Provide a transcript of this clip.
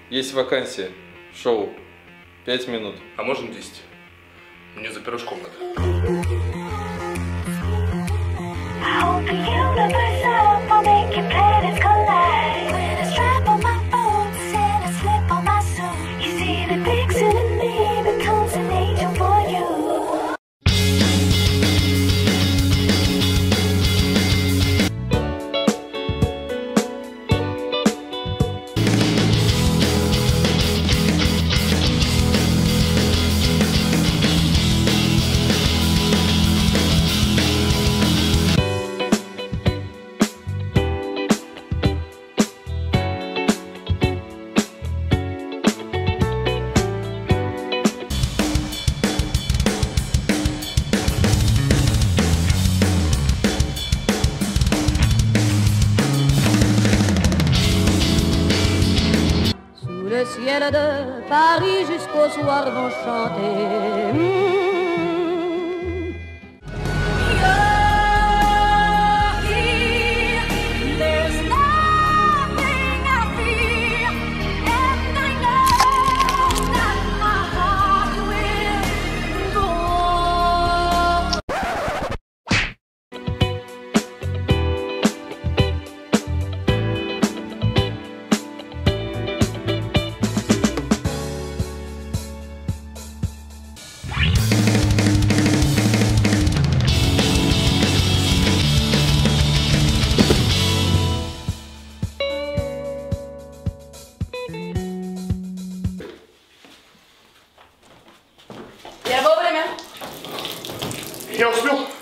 Есть вакансия. Шоу. 5 минут. А можно 10? Мне за пирожком надо. Le ciel de Paris jusqu'au soir vont chanter. Я вовремя. Я успел?